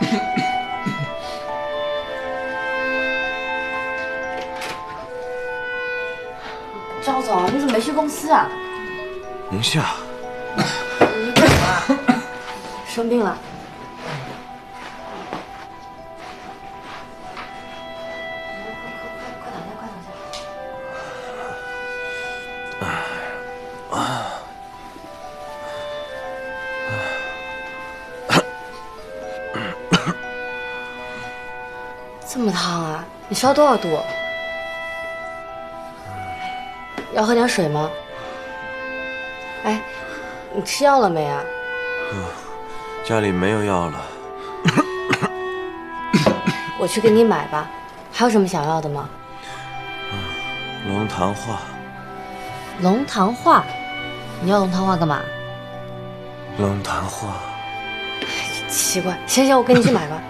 赵总，你怎么没去公司啊？ 宁夏， 你干什么？生病了？快躺下，快躺下。这么烫啊？你烧多少度？要喝点水吗？哎，你吃药了没啊？ 家里没有药了。 我去给你买吧。还有什么想要的吗？ 龙潭画。 龙潭画？你要龙潭画干嘛？ 龙潭画。 奇怪，行行，我跟你去买吧。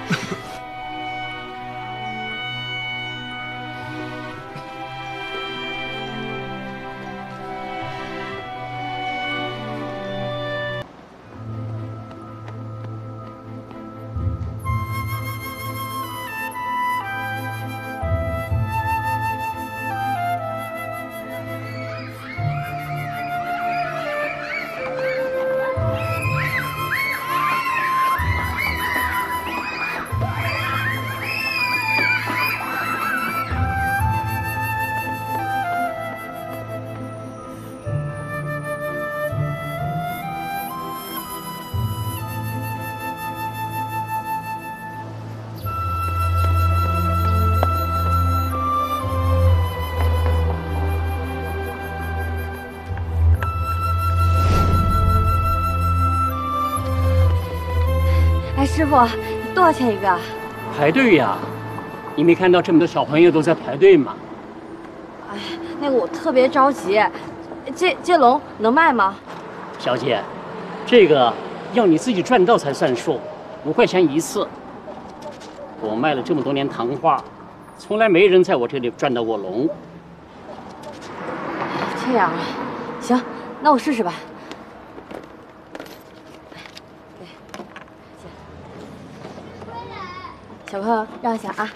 哎，师傅，多少钱一个？ 排队呀！你没看到这么多小朋友都在排队吗？ 哎，那个我特别着急，这龙能卖吗？ 小姐，这个要你自己赚到才算数，5块钱一次。我卖了这么多年糖画，从来没人在我这里赚到过龙。 这样啊，行，那我试试吧。小朋友让一下啊！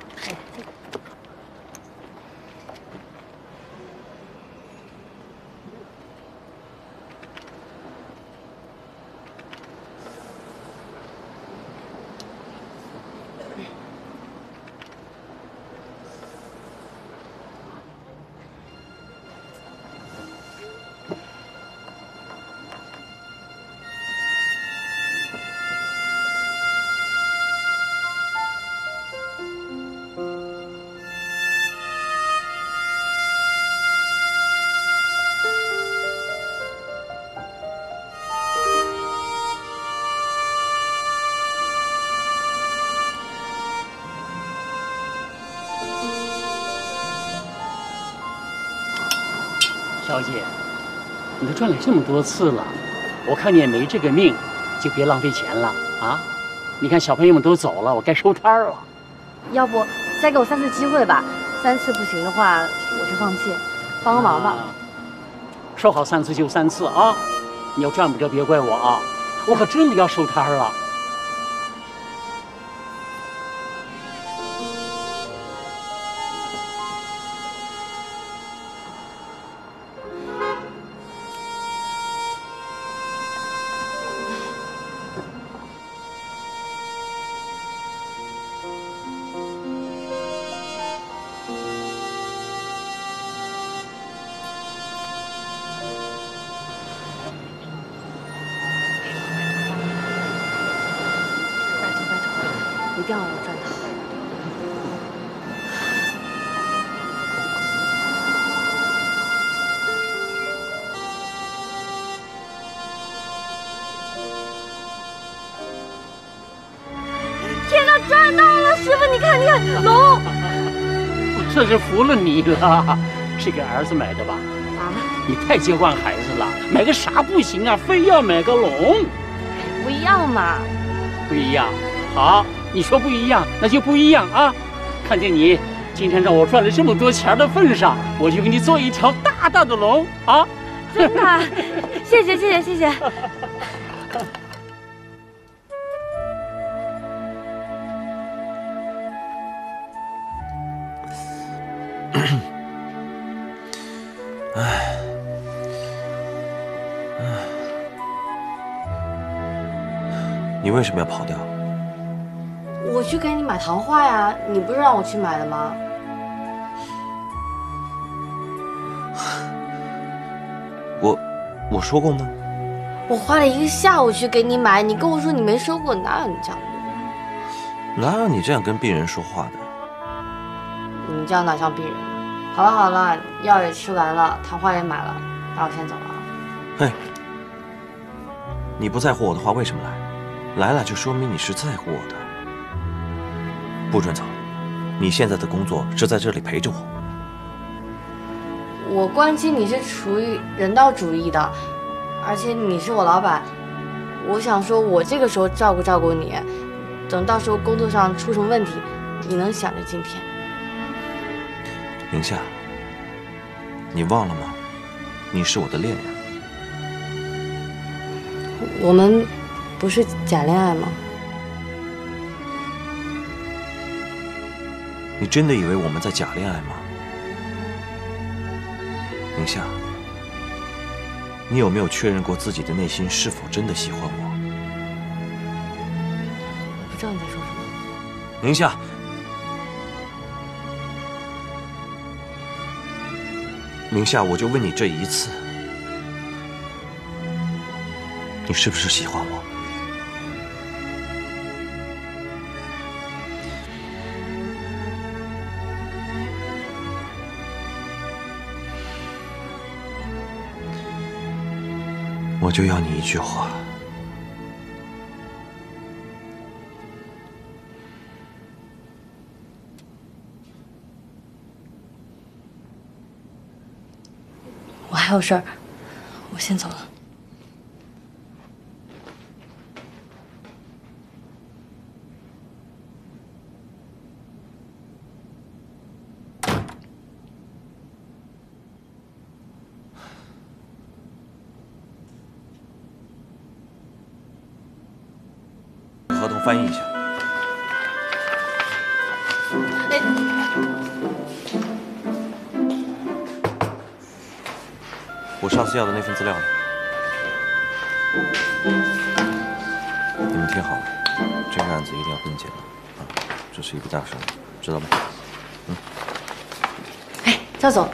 小姐，你都赚了这么多次了，我看你也没这个命，就别浪费钱了啊！你看小朋友们都走了，我该收摊了。 要不再给我3次机会吧，3次不行的话，我就放弃，帮个忙吧。 说好3次就3次啊！你要赚不着别怪我啊！我可真的要收摊了。 一定要赚到！天哪，赚到了！师傅，你看，你看，龙！ 我真是服了你了，是给儿子买的吧？ 啊！ 你太娇惯孩子了，买个啥不行啊，非要买个龙。 不一样嘛。 不一样，好，你说不一样，那就不一样啊！看见你今天让我赚了这么多钱的份上，我就给你做一条大大的龙啊！ 真的，谢谢谢谢谢谢。 你为什么要跑掉？ 我去给你买糖画呀，你不是让我去买的吗？ 我说过吗？ 我花了1个下午去给你买，你跟我说你没收过，哪有你这样的人？ 哪有你这样跟病人说话的？ 你这样哪像病人呢？好了好了，药也吃完了，糖画也买了，那我先走了。 嘿，你不在乎我的话，为什么来？来了就说明你是在乎我的。不准走！你现在的工作是在这里陪着我。 我关心你是出于人道主义的，而且你是我老板，我想说，我这个时候照顾你，等到时候工作上出什么问题，你能想着今天。 宁夏，你忘了吗？你是我的恋人。 我们不是假恋爱吗？ 你真的以为我们在假恋爱吗？宁夏，你有没有确认过自己的内心是否真的喜欢我？ 我不知道你在说什么。 宁夏，宁夏，我就问你这一次，你是不是喜欢我？我就要你一句话。 我还有事儿，我先走了。 合同翻译一下。我上次要的那份资料呢？你们听好了，这个案子一定要跟紧了啊！这是一个大事，知道吗？ 哎，赵总。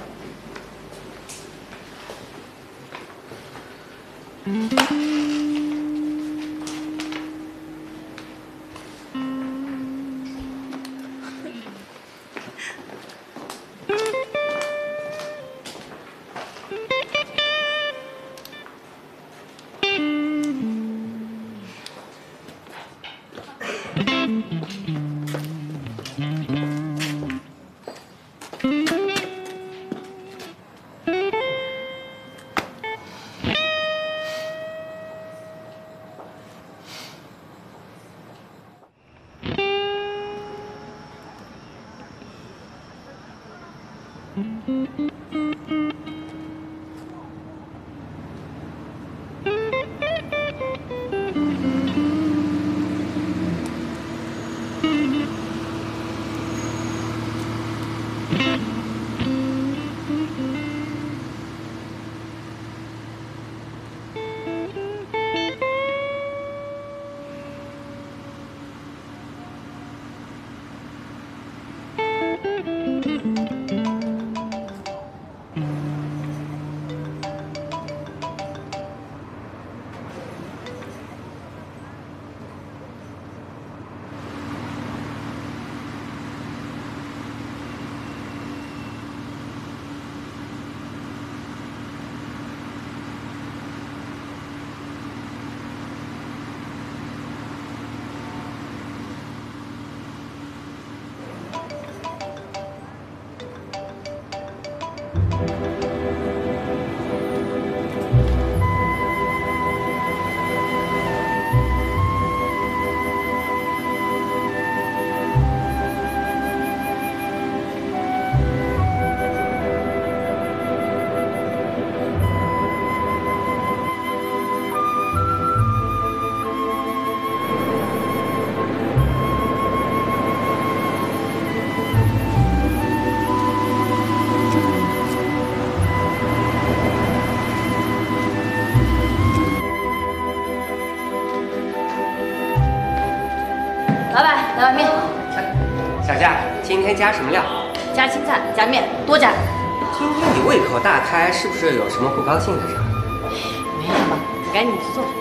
小夏，今天加什么料？ 加青菜，加面，多加。 今天你胃口大开，是不是有什么不高兴的事？ 没什么，你赶紧去做。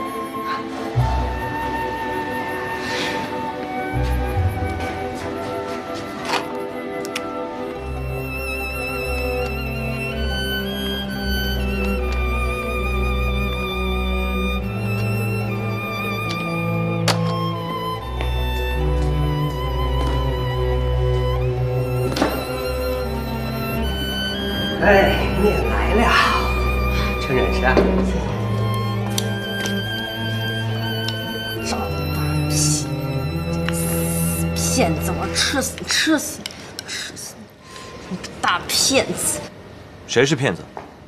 哎，面来了，趁热吃啊！ 赵大屁，骗子！我吃死你！吃死你！吃死你！你个大骗子！ 谁是骗子？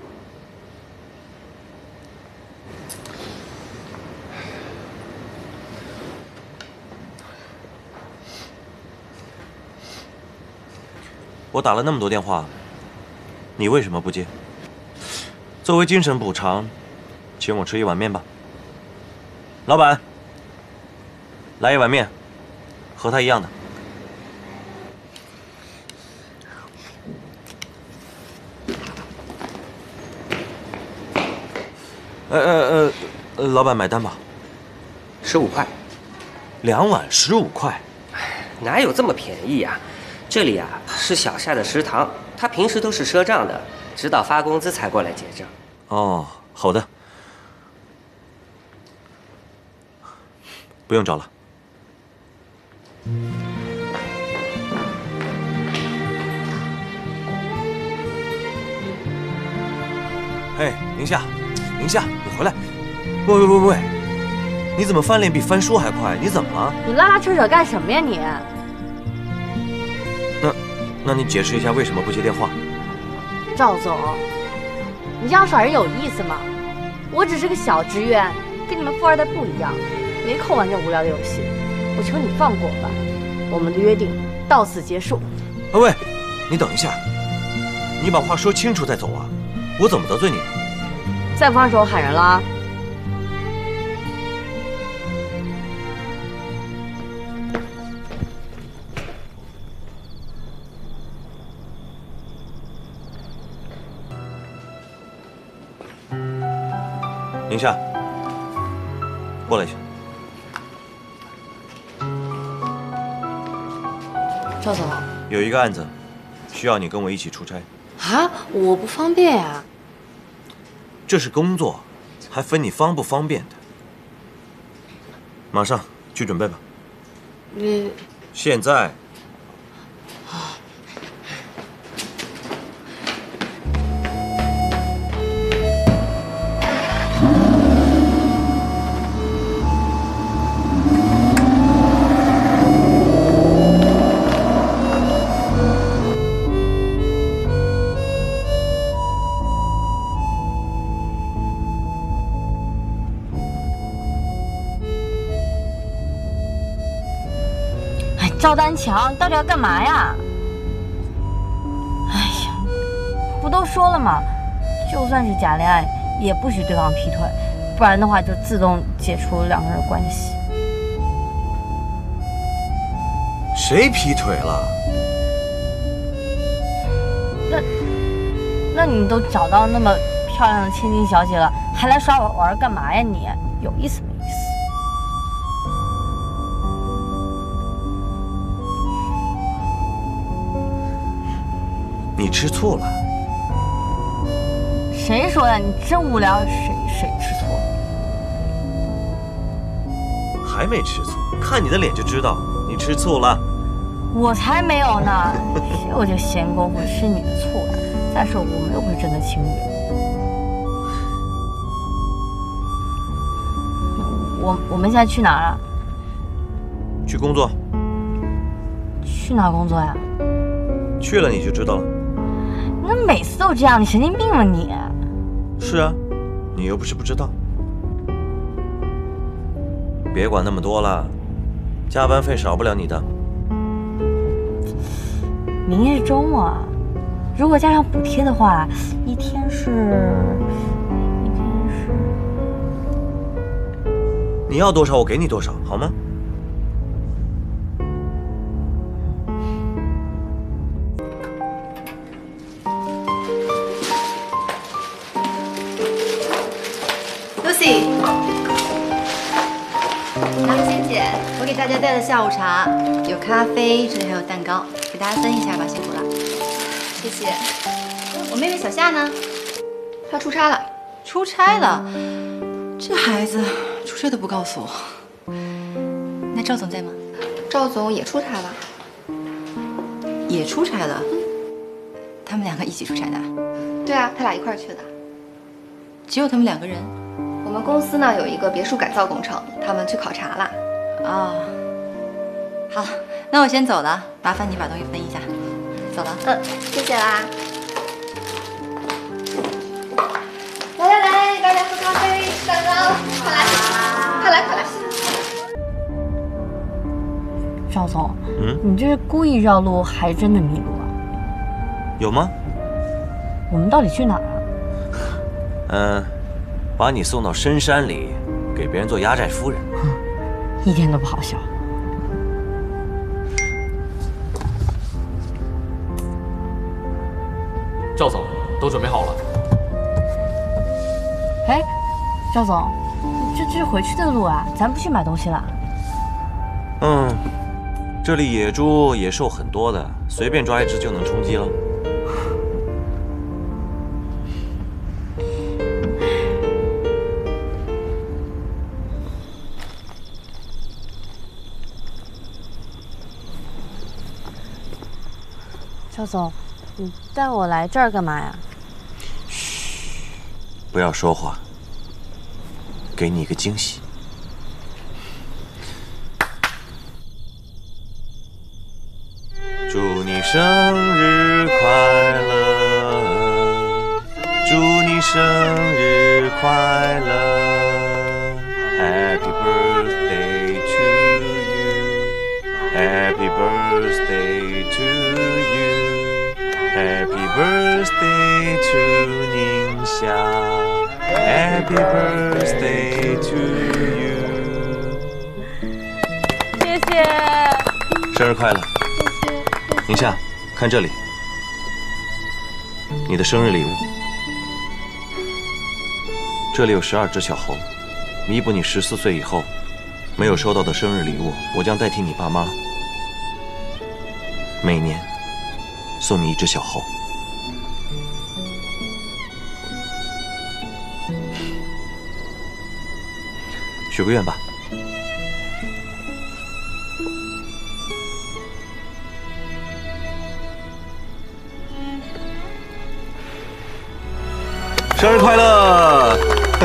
我打了那么多电话。你为什么不接？作为精神补偿，请我吃一碗面吧。老板，来一碗面，和他一样的。老板买单吧。 15块 ，2碗15块， 哪有这么便宜呀？这里啊是小夏的食堂。他平时都是赊账的，直到发工资才过来结账。 哦，好的，不用找了。嘿，宁夏，宁夏，你回来！喂，你怎么翻脸比翻书还快？你怎么了？ 你拉拉扯扯干什么呀你？ 那你解释一下为什么不接电话？ 赵总，你这样耍人有意思吗？我只是个小职员，跟你们富二代不一样，没空玩这无聊的游戏。我求你放过我吧，我们的约定到此结束。 喂，你等一下，你把话说清楚再走啊！我怎么得罪你了？ 再不放手喊人了啊！ 宁夏，过来一下。 赵总， 有一个案子，需要你跟我一起出差。 啊，我不方便呀。 这是工作，还分你方不方便的。马上去准备吧。 你现在。 赵丹强到底要干嘛呀？哎呀，不都说了吗？就算是假恋爱，也不许对方劈腿，不然的话就自动解除两个人的关系。 谁劈腿了？ 那你都找到那么漂亮的千金小姐了，还来耍我玩干嘛呀你？有意思没意思？ 你吃醋了？ 谁说的？你真无聊，谁吃醋了？ 还没吃醋，看你的脸就知道你吃醋了。 我才没有呢，谁有这闲工夫吃你的醋呀？再说我们又不是真的情侣。我们现在去哪儿啊？ 去工作。 去哪儿工作呀？ 去了你就知道了。 你怎么每次都这样？你神经病吗你？ 是啊，你又不是不知道。别管那么多了，加班费少不了你的。 明天是周末啊，如果加上补贴的话，一天是。 你要多少我给你多少，好吗？ Lucy， 杨仙姐，我给大家带了下午茶，有咖啡，这里还有蛋糕，给大家分一下吧，辛苦了。谢谢。我妹妹小夏呢？她出差了。出差了？这孩子出差都不告诉我。那赵总在吗？ 赵总也出差了。 也出差了。他们两个一起出差的？ 对啊，他俩一块儿去的。 只有他们2个人？ 我们公司呢有一个别墅改造工程，他们去考察了。 啊，好，那我先走了，麻烦你把东西分一下。走了。 谢谢啦。来，大家喝咖啡、吃蛋糕，快来，快来，快来！ 赵总，你这是故意绕路，还真的迷路了？ 有吗？ 我们到底去哪儿啊？ 把你送到深山里，给别人做压寨夫人。 一点都不好笑。 赵总，都准备好了。 哎，赵总，这是回去的路啊，咱不去买东西了？ 这里野猪野兽很多的，随便抓一只就能充饥了。 赵总，你带我来这儿干嘛呀？ 嘘，不要说话，给你一个惊喜。祝你生日快乐，祝你生日快乐 ，Happy birthday to you，Happy birthday to you，Happy birthday to 宁夏 ，Happy birthday to you。 谢谢。 生日快乐！宁夏，看这里，你的生日礼物。这里有12只小猴，弥补你14岁以后没有收到的生日礼物，我将代替你爸妈，每年送你1只小猴。许个愿吧。生日快乐！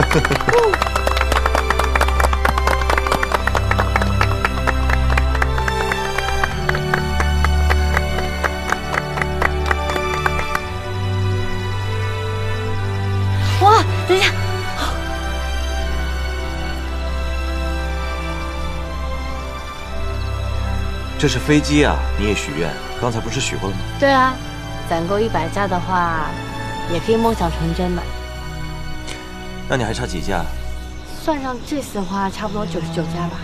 哇，等一下， 这是飞机啊！你也许愿，刚才不是许过了吗？ 对啊，攒够100架的话，也可以梦想成真的。 那你还差几架？ 算上这次的话，差不多99架吧。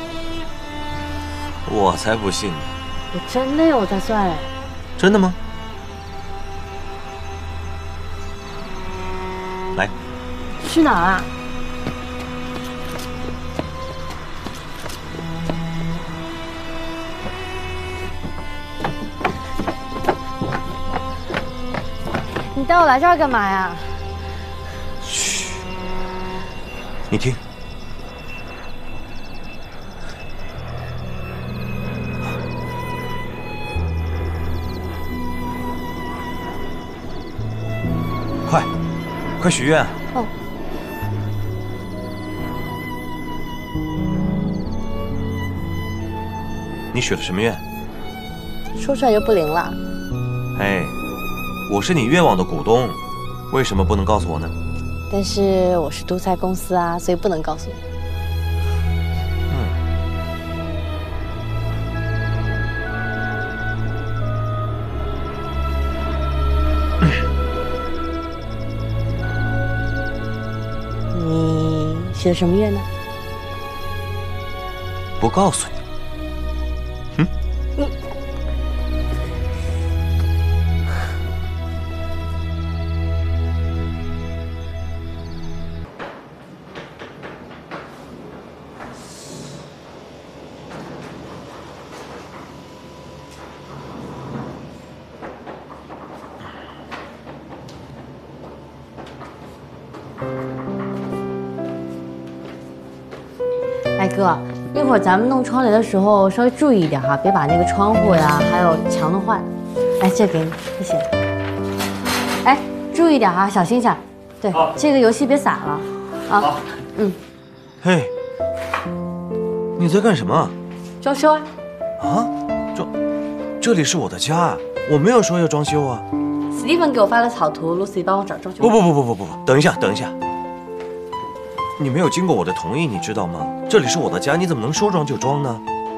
我才不信呢！ 我真的有在算哎。 真的吗？来， 去哪儿啊？你带我来这儿干嘛呀？ 嘘，你听。快许愿！ 哦， 你许了什么愿？ 说出来就不灵了。 哎，我是你愿望的股东，为什么不能告诉我呢？ 但是我是独裁公司啊，所以不能告诉你。你许的什么愿呢？ 不告诉你。 哎哥，一会儿咱们弄窗帘的时候稍微注意一点哈，别把那个窗户呀还有墙弄坏。哎，这给你，谢谢。哎，注意点哈，小心一下。对，这个油漆别洒了。啊，好。 嘿，你在干什么？ 装修啊。 啊，这里是我的家，我没有说要装修啊。 史蒂芬给我发了草图，Lucy 帮我找装修。 不，等一下。你没有经过我的同意，你知道吗？这里是我的家，你怎么能说装就装呢？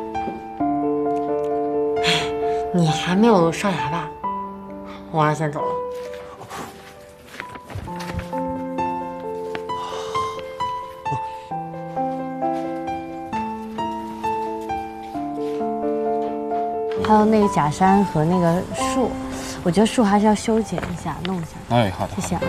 你还没有刷牙吧？我还先走了。还有那个假山和那个树，我觉得树还是要修剪一下，弄一下。 哎，好的， 谢谢。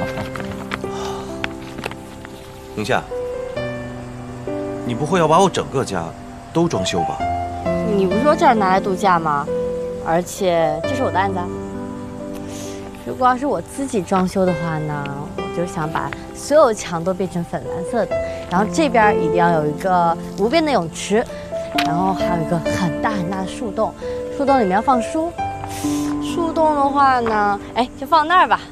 宁夏，你不会要把我整个家都装修吧？ 你不是说这儿拿来度假吗？而且这是我的案子。如果要是我自己装修的话呢，我就想把所有墙都变成粉蓝色的，然后这边一定要有一个无边的泳池，然后还有一个很大很大的树洞，树洞里面要放书。树洞的话呢，哎，就放那儿吧。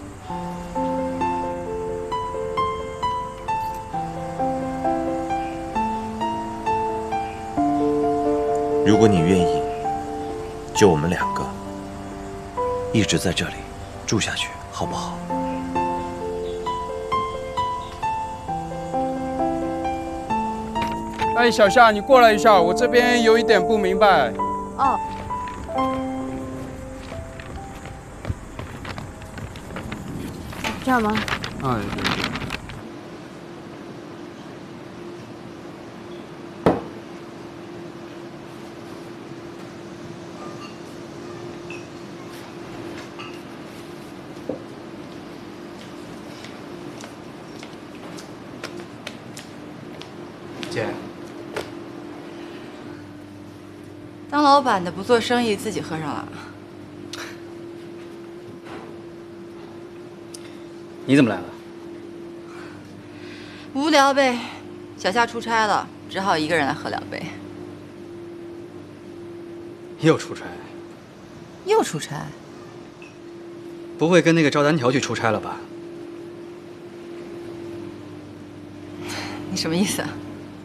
如果你愿意，就我们2个一直在这里住下去，好不好？ 哎，小夏，你过来一下，我这边有一点不明白。 哦。这样吗？ 哎。 姐， 当老板的不做生意，自己喝上了。 你怎么来了？ 无聊呗，小夏出差了，只好一个人来喝2杯。 又出差？ 又出差？ 不会跟那个赵丹条去出差了吧？ 你什么意思啊？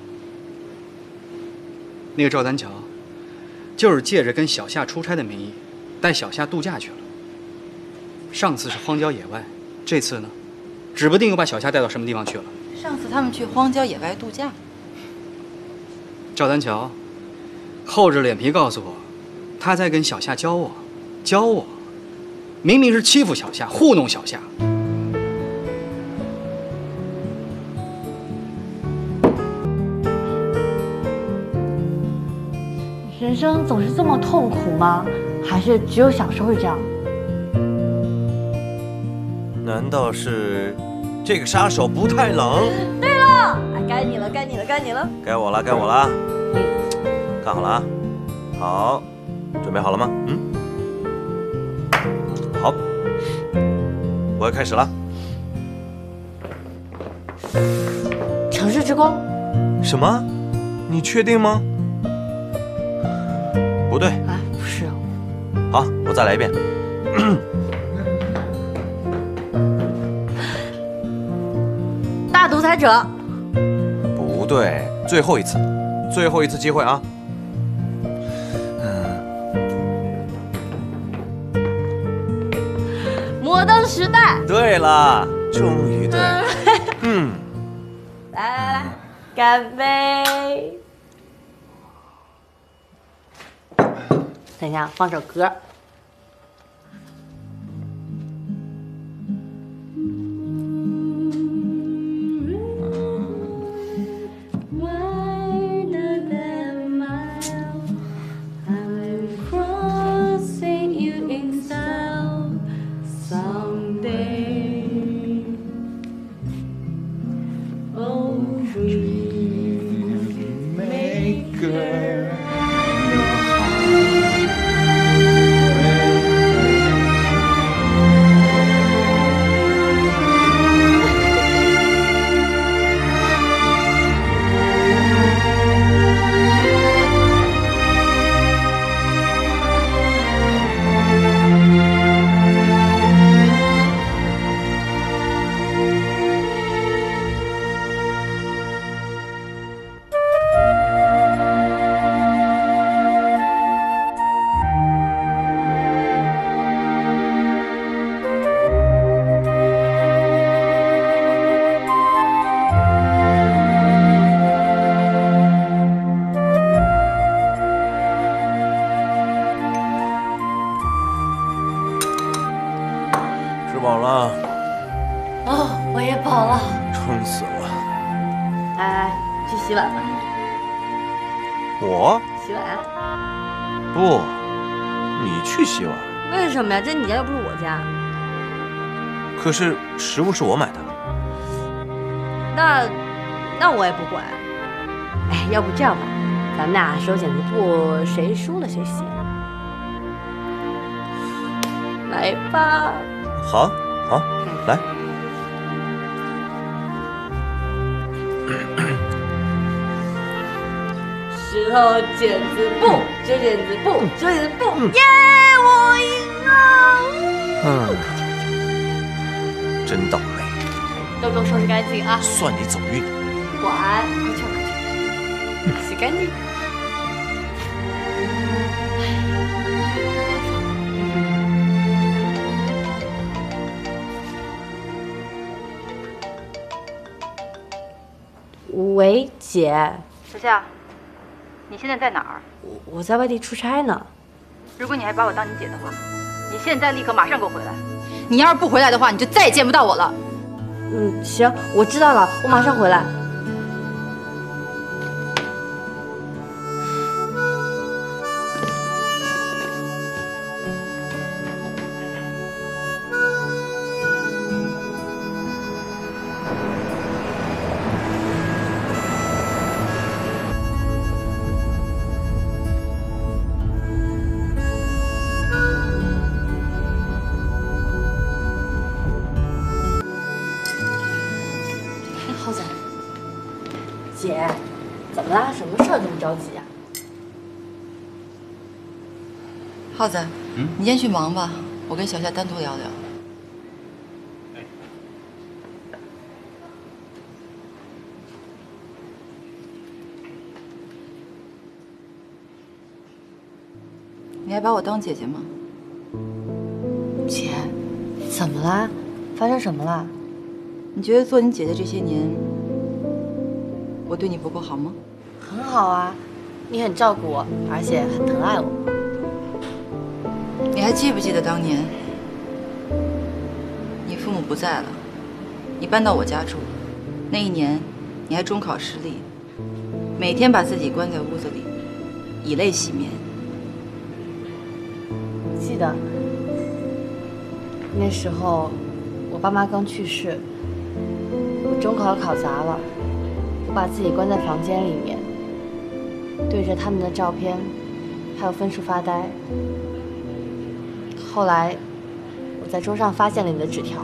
那个赵丹桥，就是借着跟小夏出差的名义，带小夏度假去了。上次是荒郊野外，这次呢，指不定又把小夏带到什么地方去了。 上次他们去荒郊野外度假， 赵丹桥厚着脸皮告诉我，他在跟小夏教我，明明是欺负小夏，糊弄小夏。 人生总是这么痛苦吗？还是只有小时候是这样？ 难道是这个杀手不太冷？ 对了，哎，该你了。 该我了。看好了啊，好，准备好了吗？好，我要开始了。 城市之光？ 什么？你确定吗？不对。 哎，不是。 好，我再来一遍。 大独裁者。 不对，最后一次机会啊！ 摩登时代。 对了，终于对。 来，干杯！等一下，放首歌。 来，去洗碗吧。 我洗碗？ 不，你去洗碗。 为什么呀？这你家又不是我家。 可是食物是我买的。 那我也不管。哎，要不这样吧，咱们俩手剪子布，谁输了谁洗。来吧。 好，好，来。 石头剪子布，石头剪子布，石头剪子布，耶！我赢了。 真倒霉。 都给我收拾干净啊！ 算你走运。 管，快去快去，洗干净。喂，姐。 小夏，你现在在哪儿？ 我在外地出差呢。 如果你还把我当你姐的话，你现在立刻马上给我回来。你要是不回来的话，你就再也见不到我了。 行，我知道了，我马上回来。浩子，姐，怎么啦？什么事儿这么着急呀？ 浩子，你先去忙吧，我跟小夏单独聊聊。你还把我当姐姐吗？ 姐，怎么啦？发生什么了？ 你觉得做你姐姐这些年，我对你不够好吗？ 很好啊，你很照顾我，而且很疼爱我。 你还记不记得当年，你父母不在了，你搬到我家住，那一年你还中考失利，每天把自己关在屋子里，以泪洗面。 记得那时候，我爸妈刚去世，我中考考砸了，我把自己关在房间里面，对着他们的照片还有分数发呆。后来我在桌上发现了你的纸条，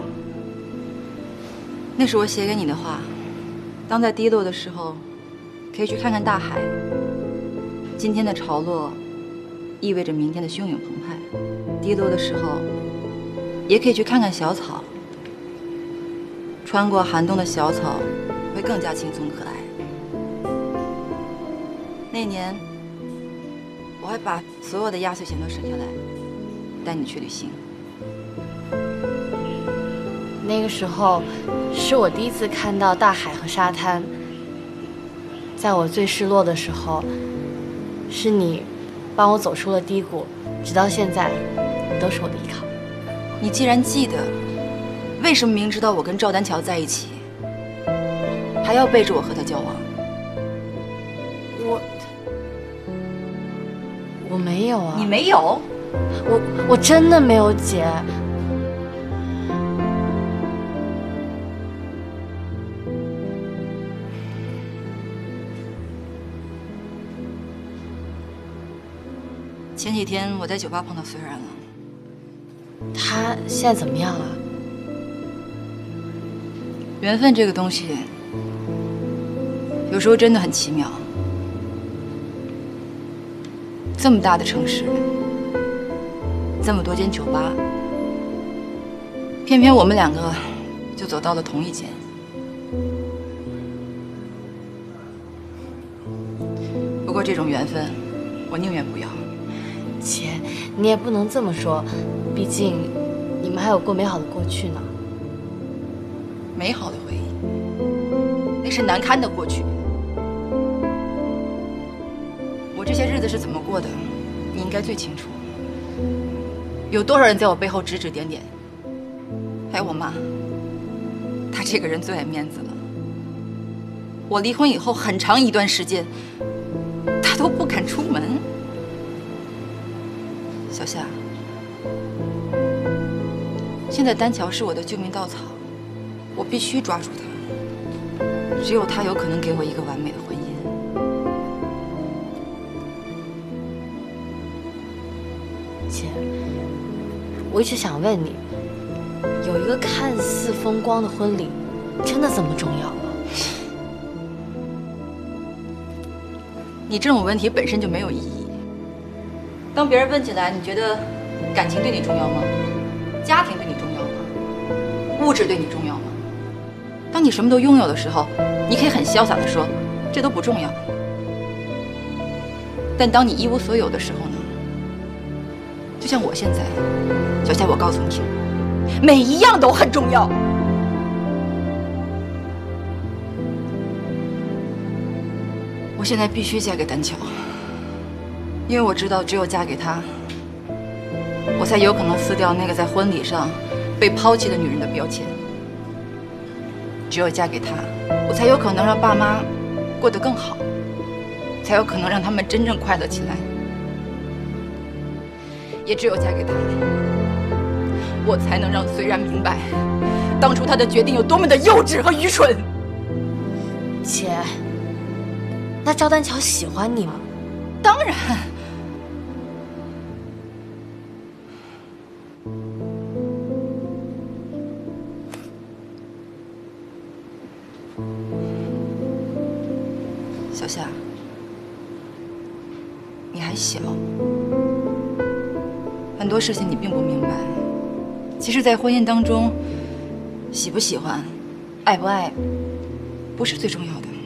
那是我写给你的话。当在低落的时候，可以去看看大海。今天的潮落，意味着明天的汹涌澎湃。低落的时候，也可以去看看小草。穿过寒冬的小草，会更加青葱可爱。那年，我还把所有的压岁钱都省下来，带你去旅行。 那个时候，是我第一次看到大海和沙滩。在我最失落的时候，是你帮我走出了低谷，直到现在，你都是我的依靠。 你既然记得，为什么明知道我跟赵丹桥在一起，还要背着我和他交往？ 我没有啊。 你没有？ 我真的没有，姐。 前几天我在酒吧碰到虽然了， 他现在怎么样啊？ 缘分这个东西，有时候真的很奇妙。这么大的城市，这么多间酒吧，偏偏我们两个就走到了同一间。不过这种缘分，我宁愿不要。 姐，你也不能这么说，毕竟你们还有过美好的过去呢。 美好的回忆，那是难堪的过去。我这些日子是怎么过的，你应该最清楚。有多少人在我背后指指点点，还有我妈，她这个人最爱面子了。 我离婚以后很长一段时间，他都不敢出门。小夏，现在丹乔是我的救命稻草，我必须抓住他，只有他有可能给我一个完美的婚姻。 姐，我一直想问你，有一个看似风光的婚礼，真的这么重要吗？ 你这种问题本身就没有意义。当别人问起来，你觉得感情对你重要吗？家庭对你重要吗？物质对你重要吗？当你什么都拥有的时候，你可以很潇洒地说，这都不重要。但当你一无所有的时候呢？就像我现在，小夏，我告诉你，每一样都很重要。我现在必须嫁给丹乔，因为我知道，只有嫁给他，我才有可能撕掉那个在婚礼上被抛弃的女人的标签。只有嫁给他，我才有可能让爸妈过得更好，才有可能让他们真正快乐起来。也只有嫁给他，我才能让虽然明白当初他的决定有多么的幼稚和愚蠢。 姐，那赵丹乔喜欢你吗？ 当然。小夏，你还小，很多事情你并不明白。其实，在婚姻当中，喜不喜欢、爱不爱，不是最重要的。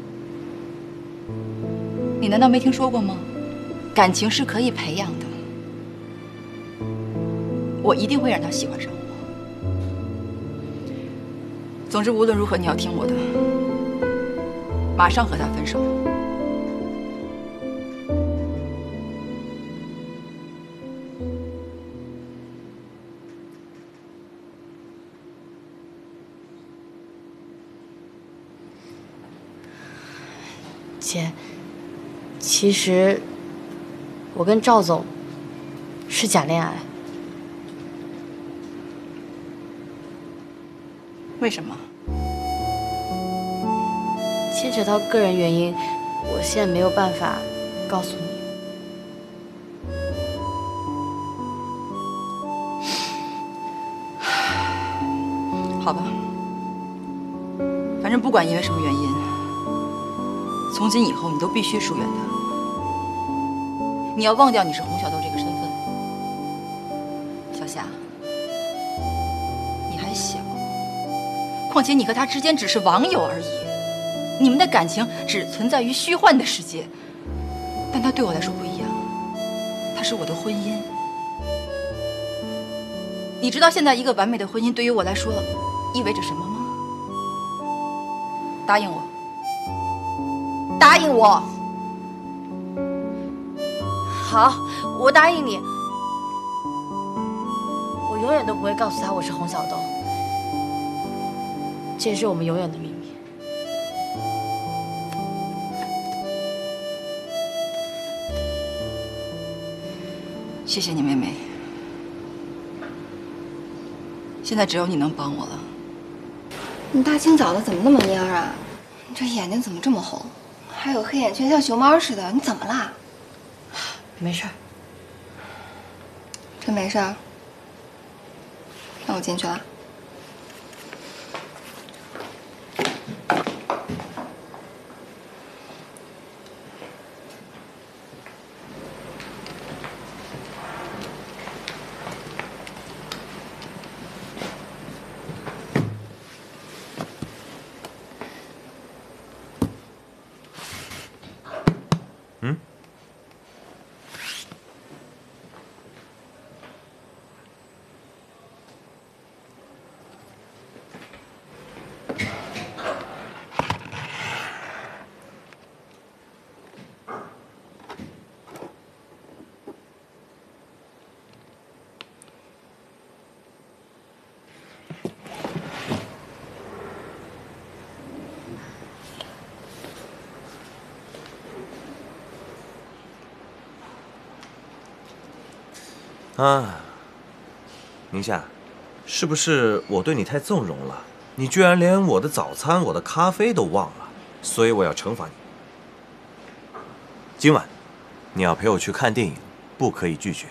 你难道没听说过吗？感情是可以培养的。我一定会让他喜欢上我。总之，无论如何，你要听我的，马上和他分手。 姐，其实我跟赵总是假恋爱。 为什么？ 牵扯到个人原因，我现在没有办法告诉你。 好吧，反正不管因为什么原因，从今以后你都必须疏远他。你要忘掉你是洪小豆这个身份。小夏，你还小，况且你和他之间只是网友而已，你们的感情只存在于虚幻的世界。但他对我来说不一样，他是我的婚姻。你知道现在一个完美的婚姻对于我来说意味着什么吗？答应我，答应我。 好，我答应你，我永远都不会告诉他我是洪小豆，这也是我们永远的秘密。 谢谢你，妹妹。现在只有你能帮我了。 你大清早的怎么那么蔫啊？你这眼睛怎么这么红？还有黑眼圈，像熊猫似的，你怎么啦？ 没事儿。 真没事儿？那我进去了。 啊，宁夏，是不是我对你太纵容了？你居然连我的早餐、我的咖啡都忘了，所以我要惩罚你。今晚你要陪我去看电影，不可以拒绝。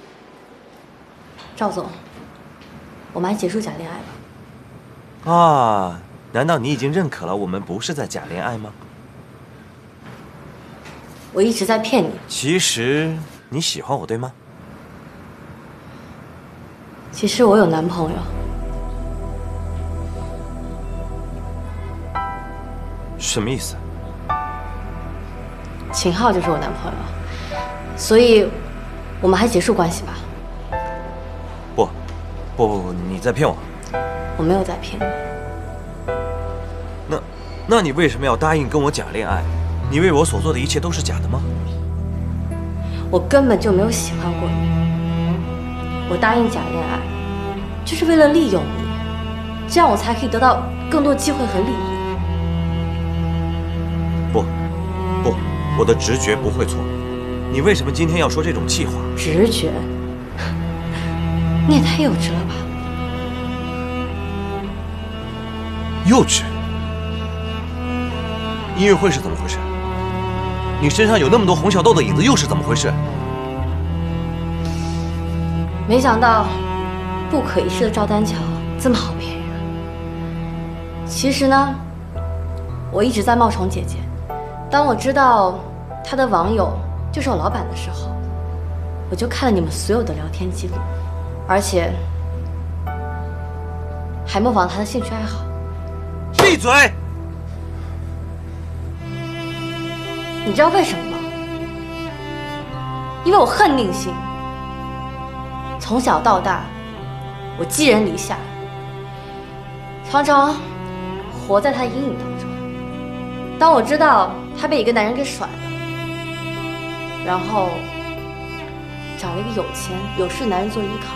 赵总，我们还结束假恋爱了。 啊，难道你已经认可了我们不是在假恋爱吗？ 我一直在骗你。 其实你喜欢我，对吗？ 其实我有男朋友。 什么意思？ 秦昊就是我男朋友，所以我们还结束关系吧。 不，你在骗我。 我没有在骗你。 那你为什么要答应跟我假恋爱？你为我所做的一切都是假的吗？ 我根本就没有喜欢过你。我答应假恋爱，就是为了利用你，这样我才可以得到更多机会和利益。 不，我的直觉不会错。你为什么今天要说这种气话？ 直觉？你也太幼稚了吧！ 幼稚？音乐会是怎么回事？你身上有那么多洪小豆的影子，又是怎么回事？ 没想到不可一世的赵丹桥这么好骗人。其实呢，我一直在冒充姐姐。当我知道她的网友就是我老板的时候，我就看了你们所有的聊天记录，而且还模仿她的兴趣爱好。 闭嘴！ 你知道为什么吗？因为我恨宁星。从小到大，我寄人篱下，常常活在他阴影当中。当我知道他被一个男人给甩了，然后找了一个有钱有势的男人做依靠，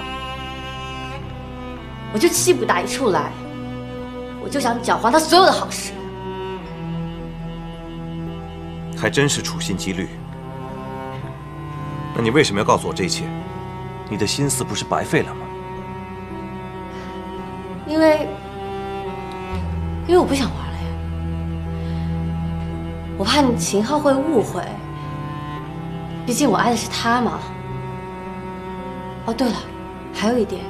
我就气不打一处来，我就想搅黄他所有的好事。 还真是处心积虑。那你为什么要告诉我这一切？你的心思不是白费了吗？ 因为我不想玩了呀，我怕你秦昊会误会，毕竟我爱的是他嘛。哦，对了，还有一点，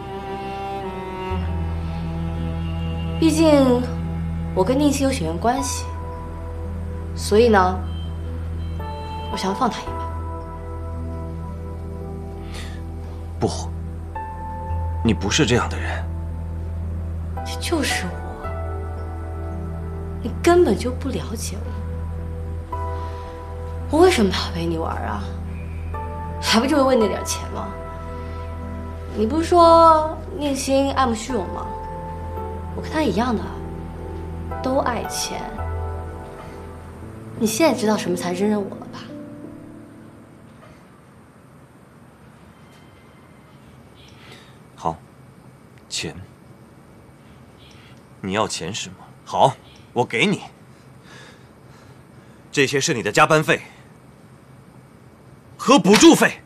毕竟我跟宁星有血缘关系，所以呢，我想要放他一马。 不，你不是这样的人。 这就是我，你根本就不了解我。我为什么要陪你玩啊？还不就是为那点钱吗？你不是说宁星爱慕虚荣吗？我跟他一样的，都爱钱。你现在知道什么才真正我了吧？ 好，钱，你要钱是吗？好，我给你。这些是你的加班费和补助费。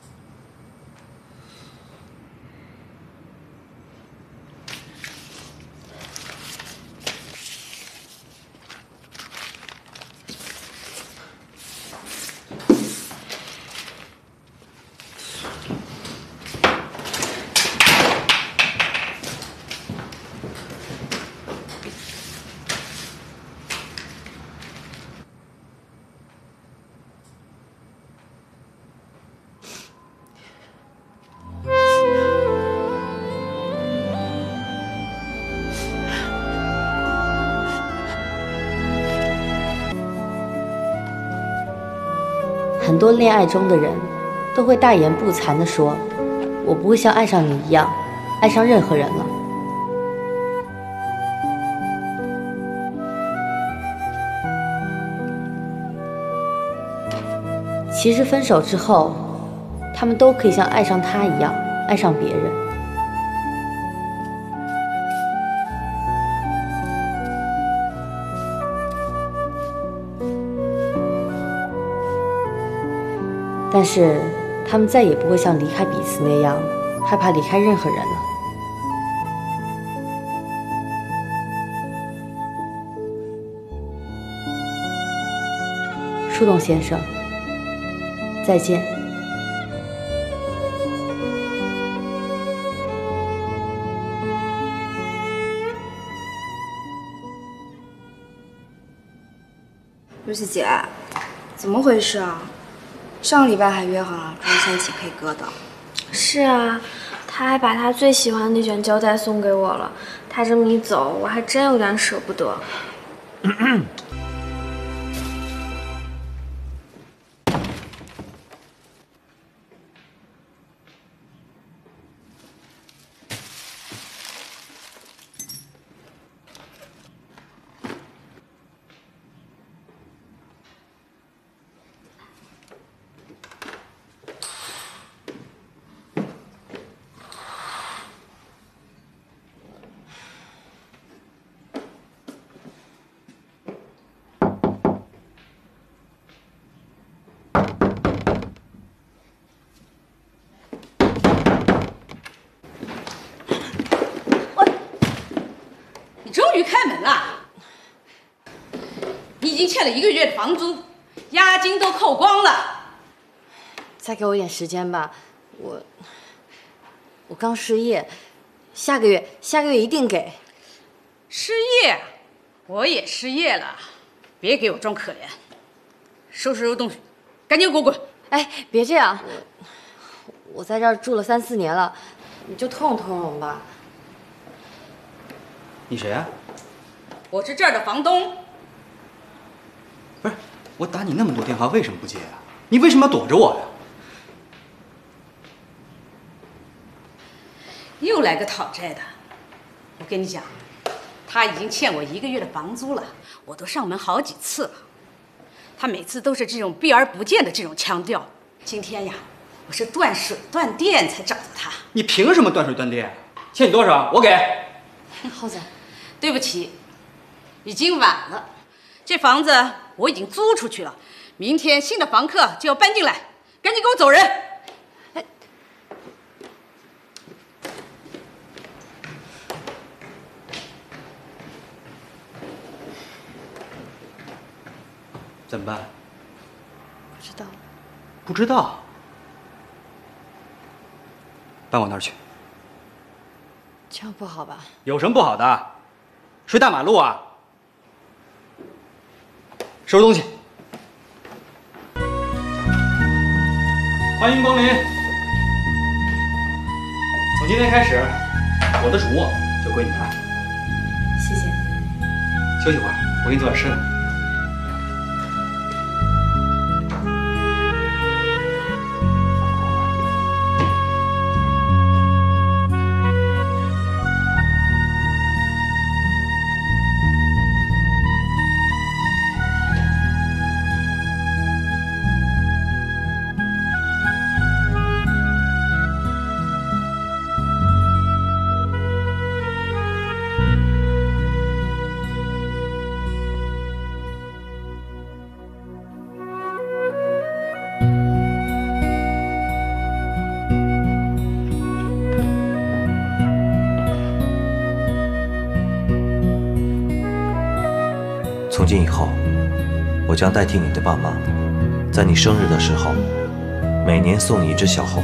很多恋爱中的人都会大言不惭地说：“我不会像爱上你一样爱上任何人了。”其实分手之后，他们都可以像爱上他一样爱上别人。但是他们再也不会像离开彼此那样害怕离开任何人了。树洞先生，再见。 如琪姐，怎么回事啊？上个礼拜还约好了中秋一起配歌的。 是啊，他还把他最喜欢的那卷胶带送给我了。他这么一走，我还真有点舍不得。 你终于开门了！你已经欠了1个月的房租，押金都扣光了。 再给我一点时间吧，我刚失业，下个月一定给。 失业，我也失业了，别给我装可怜。收拾东西，赶紧给我滚！ 哎，别这样，我在这儿住了3、4年了，你就通融吧。 你谁啊？ 我是这儿的房东。 不是，我打你那么多电话，为什么不接啊？你为什么要躲着我呀？ 又来个讨债的。我跟你讲，他已经欠我1个月的房租了，我都上门好几次了。他每次都是这种避而不见的这种腔调。今天呀，我是断水断电才找到他。 你凭什么断水断电？欠你多少？我给。 浩仔， 对不起，已经晚了。这房子我已经租出去了，明天新的房客就要搬进来，赶紧给我走人！哎， 怎么办？ 不知道。 不知道。搬我那儿去。 这样不好吧？ 有什么不好的？睡大马路啊？收拾东西。欢迎光临。从今天开始，我的主卧就归你看。 谢谢。 休息会儿，我给你做点吃的。 从今以后，我将代替你的爸妈，在你生日的时候，每年送你一只小猴。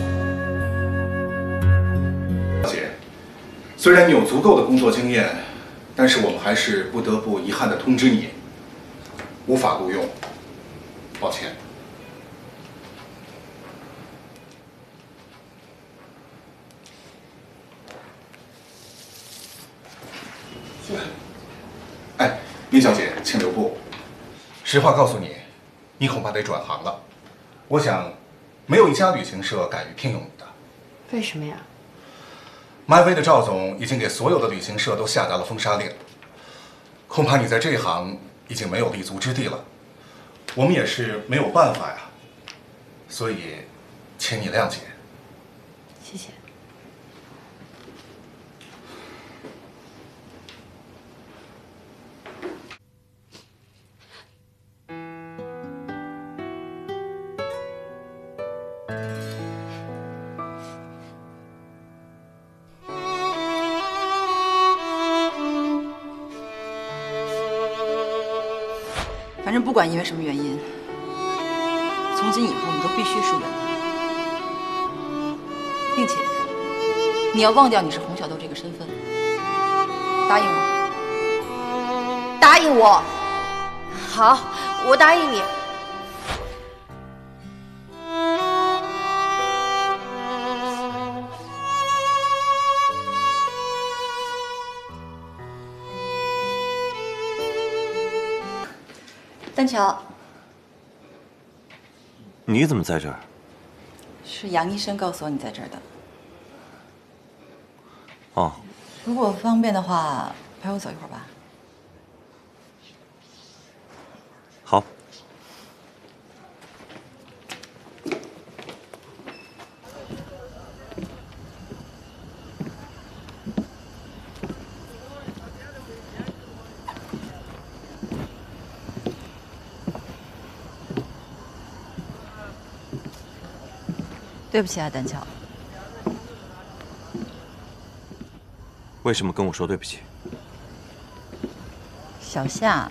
姐，虽然你有足够的工作经验，但是我们还是不得不遗憾地通知你，无法录用，抱歉。 谢谢。 哎，林小姐，请留步。实话告诉你，你恐怕得转行了。我想，没有一家旅行社敢于聘用你的。 为什么呀？ 漫威的赵总已经给所有的旅行社都下达了封杀令，恐怕你在这一行已经没有立足之地了。我们也是没有办法呀，所以，请你谅解。 谢谢。 正不管因为什么原因，从今以后你都必须疏远他，并且你要忘掉你是洪小豆这个身份。答应我，答应我。 好，我答应你。 丹乔， 你怎么在这儿？ 是杨医生告诉我你在这儿的。 哦， 如果方便的话，陪我走一会儿吧。 好。 对不起啊，丹乔。 为什么跟我说对不起？ 小夏，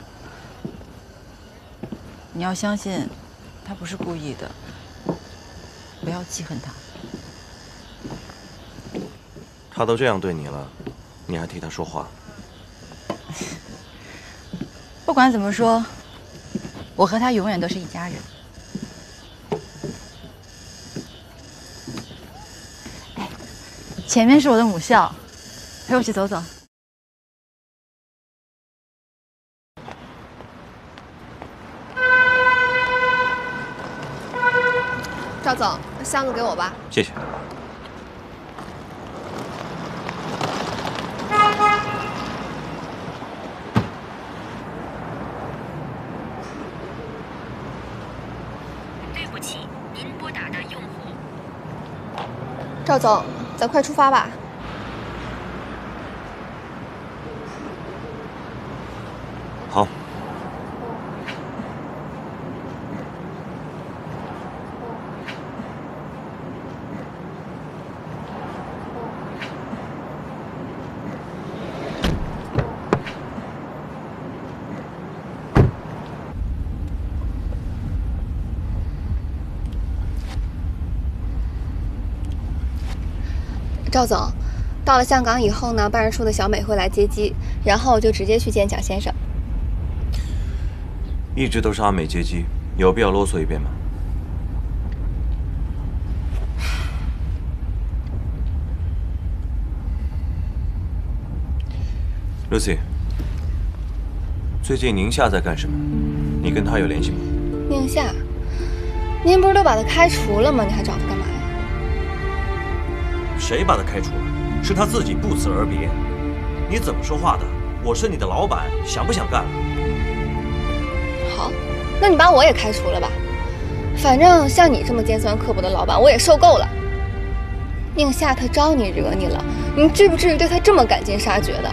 你要相信，他不是故意的，不要记恨他。 他都这样对你了，你还替他说话？ 不管怎么说，我和他永远都是一家人。哎，前面是我的母校，陪我去走走。 赵总，箱子给我吧。 谢谢。 对不起，您拨打的用户。 赵总，咱快出发吧。 好。 赵总，到了香港以后呢，办事处的小美会来接机，然后就直接去见蒋先生。 一直都是阿美接机，有必要啰嗦一遍吗？Lucy， 最近宁夏在干什么？你跟他有联系吗？ 宁夏，您不是都把他开除了吗？你还找他干嘛呀？ 谁把他开除了？是他自己不辞而别。你怎么说话的？我是你的老板，想不想干了？ 好，那你把我也开除了吧。反正像你这么尖酸刻薄的老板，我也受够了。宁夏他招你惹你了，你至不至于对他这么赶尽杀绝的？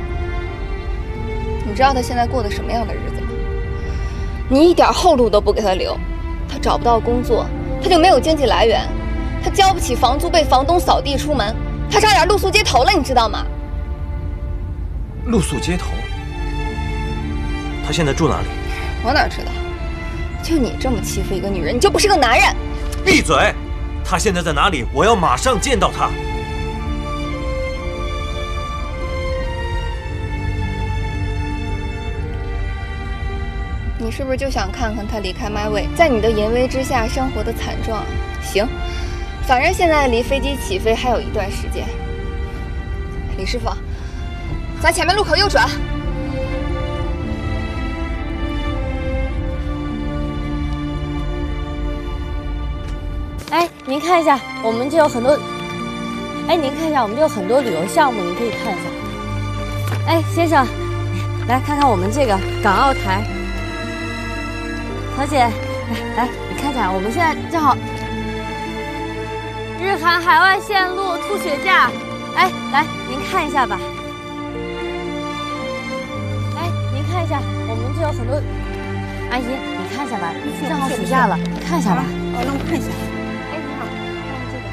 你知道他现在过的什么样的日子吗？你一点后路都不给他留，他找不到工作，他就没有经济来源。他交不起房租，被房东扫地出门，他差点露宿街头了，你知道吗？ 露宿街头？他现在住哪里？ 我哪知道？就你这么欺负一个女人，你就不是个男人！ 闭嘴！他现在在哪里？我要马上见到他。 你是不是就想看看他离开麦味，在你的淫威之下生活的惨状？行。反正现在离飞机起飞还有一段时间。李师傅，咱前面路口右转。 哎，您看一下，我们这有很多。哎，您看一下，我们这有很多旅游项目，您可以看一下。哎，先生，来看看我们这个港澳台。小姐，来，你看一下，我们现在正好。日韩海外线路吐雪架，哎，来，您看一下吧。哎，您看一下，我们这有很多。阿姨，你看一下吧，正好暑假了，你看一下吧。 哦，那我看一下。 哎，你好，看这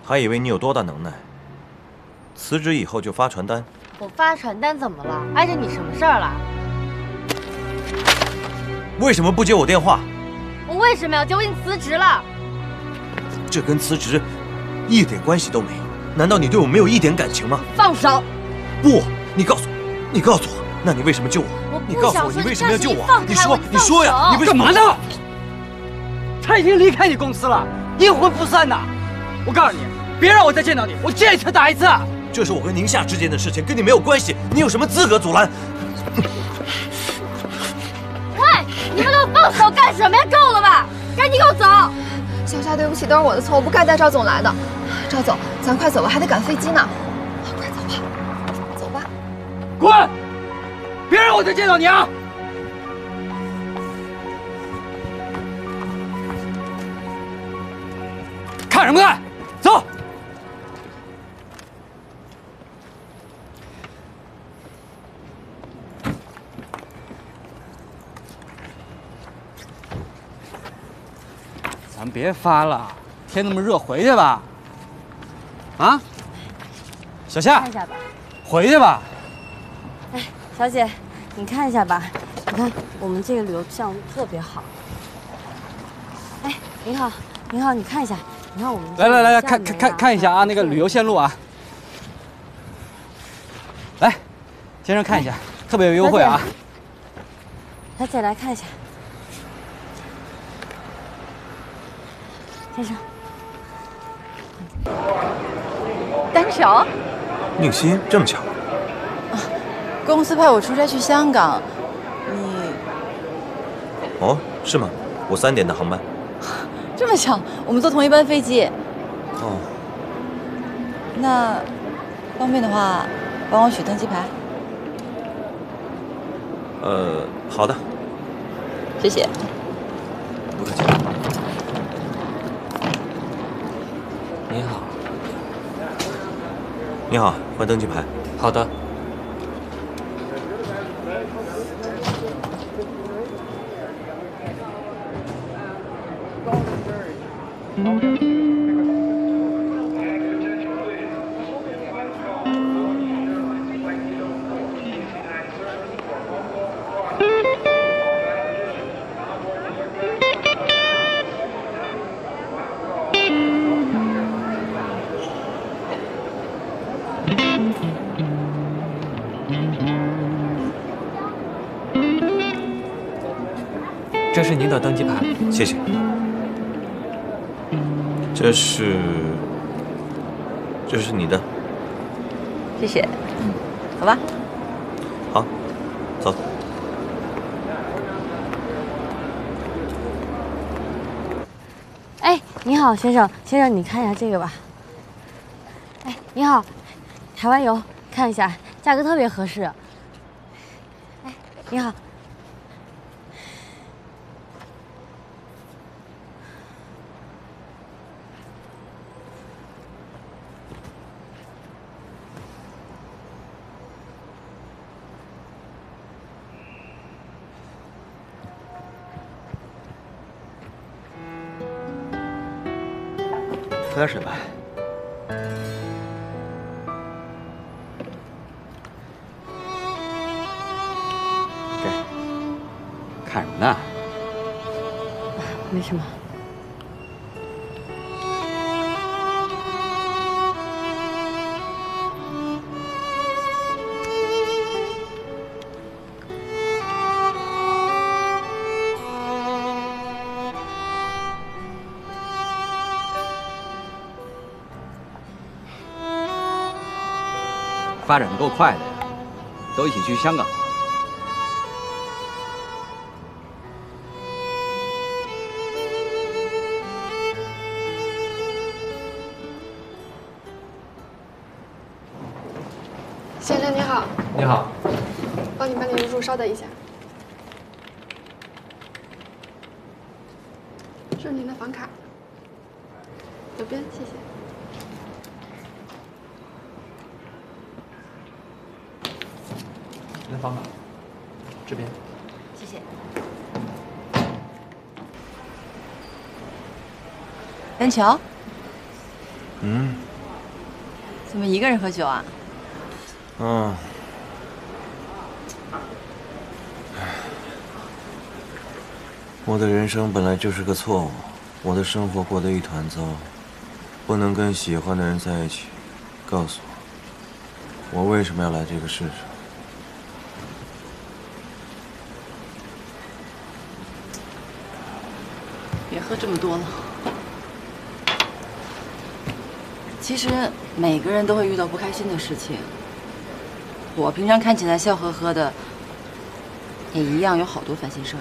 还以为你有多大能耐，辞职以后就发传单。 我发传单怎么了？碍着你什么事儿了？ 为什么不接我电话？ 我为什么要接？我已经辞职了。 这跟辞职一点关系都没有。难道你对我没有一点感情吗？ 放手！ 不，你告诉我，那你为什么救我？你告诉我，你为什么要救我？你说呀！你干嘛呢？ 他已经离开你公司了，阴魂不散的。我告诉你，别让我再见到你，我见一次打一次。 这是我跟宁夏之间的事情，跟你没有关系，你有什么资格阻拦？ 喂，你们给我放手干什么呀？够了吧！赶紧给我走！ 小夏，对不起，都是我的错，我不该带赵总来的。赵总，咱快走吧，还得赶飞机呢。快走吧，走吧。 滚！别让我再见到你啊！看什么看？走！咱别发了，天那么热，回去吧。啊，小夏， 看一下吧。 回去吧。 哎，小姐，你看一下吧。你看我们这个旅游项目特别好。哎，您好，您好，你看一下，你看我们来，看一下啊，那个旅游线路啊。来，先生看一下，特别有优惠啊。 小姐来看一下。先生， 单桥， 宁熙，这么巧？ 公司派我出差去香港，你哦，是吗？我3点的航班。 这么巧，我们坐同一班飞机。 哦， 那方便的话，帮我取登机牌。 好的。 谢谢。 不客气。 您好。 你好，换登机牌。 好的。这是您的登机牌， 谢谢。这是你的， 谢谢。走吧。 好，走。 哎，你好，先生，你看一下这个吧。哎，你好，台湾游，看一下，价格特别合适。哎，你好。 喝点水吧。给，看什么呢？ 没什么。 发展的够快的呀，都一起去香港了。 先生你好。 你好。 帮你办理入住，稍等一下。这是您的房卡，左边，谢谢。 您的房卡，这边。 谢谢。单桥， 嗯。 怎么一个人喝酒啊？ 嗯。我的人生本来就是个错误，我的生活过得一团糟，不能跟喜欢的人在一起。告诉我，我为什么要来这个世上？ 别喝这么多了。其实每个人都会遇到不开心的事情。我平常看起来笑呵呵的，也一样有好多烦心事儿。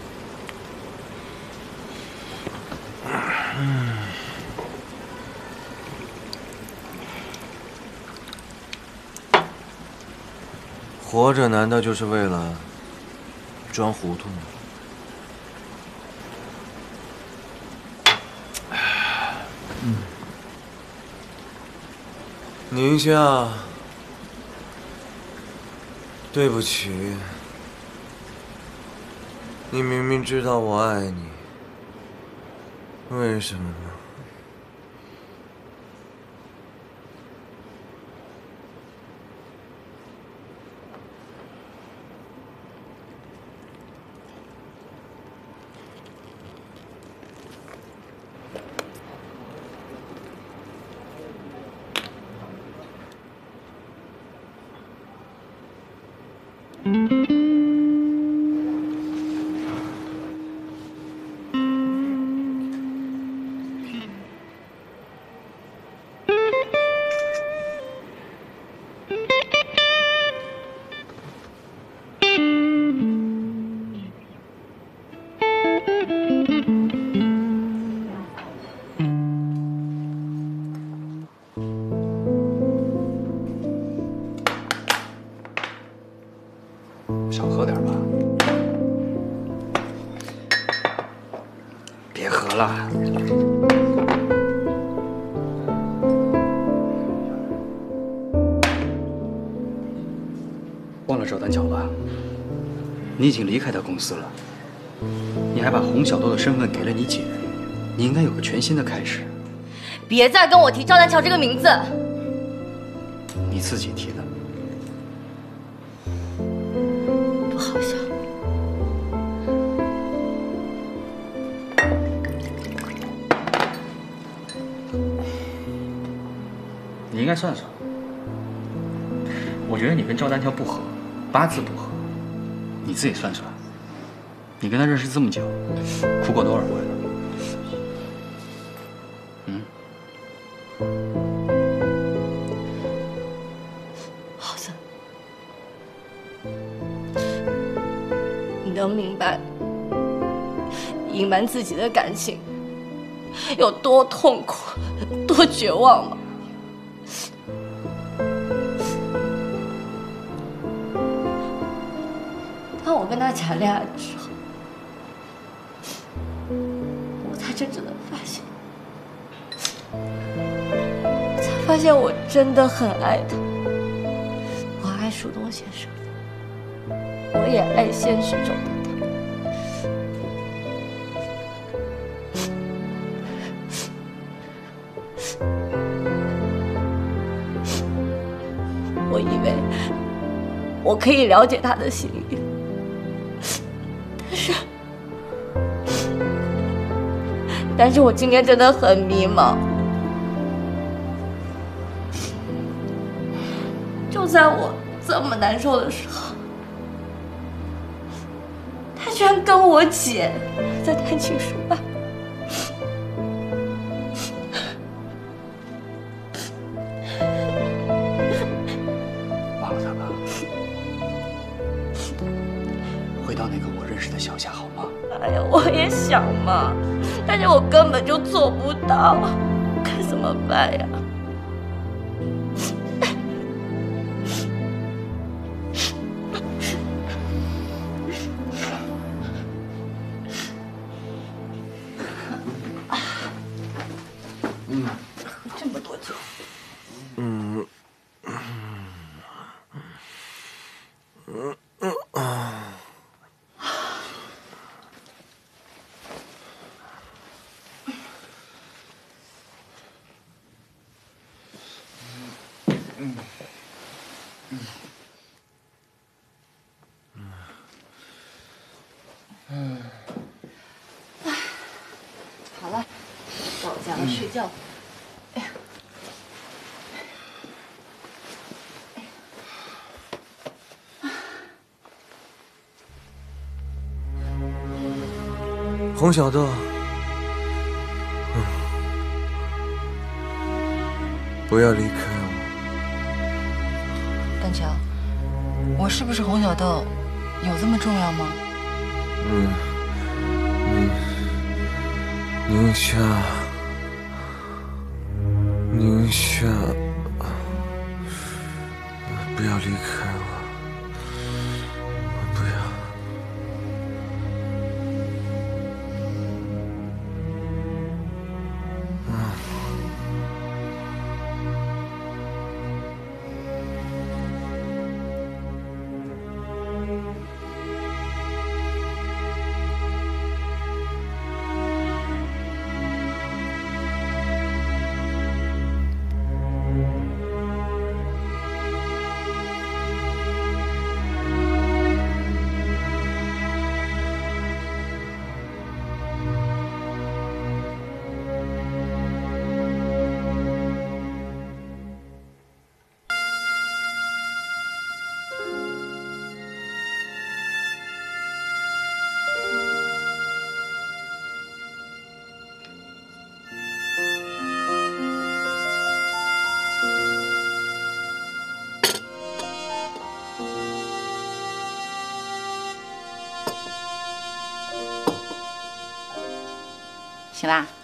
活着难道就是为了装糊涂吗？宁夏，对不起，你明明知道我爱你，为什么呢？ 少喝点吧。别喝了。忘了找单桥吧？你已经离开他公司了，你还把洪小豆的身份给了你姐，你应该有个全新的开始。 别再跟我提赵丹桥这个名字。 你自己提的。 不好笑。 你应该算算，我觉得你跟赵丹桥不合，八字不合。你自己算算，你跟他认识这么久，哭过多少回了？ 好的，你能明白隐瞒自己的感情有多痛苦、多绝望吗？当我跟他谈恋爱的时候，我才真正的发现，我真的很爱他。我爱树东先生，我也爱现实中的他。我以为我可以了解他的心意，但是我今天真的很迷茫。就在我这么难受的时候，他居然跟我姐在谈情说爱。 忘了他吧，回到那个我认识的小夏好吗？ 哎呀，我也想嘛，但是我根本就做不到，该怎么办呀？喝这么多酒。 好了，到家了，睡觉。哎呀， 洪小豆，不要离开我。 丹强，我是不是洪小豆，有这么重要吗？ 宁夏，不要离开我，不要。 醒啦。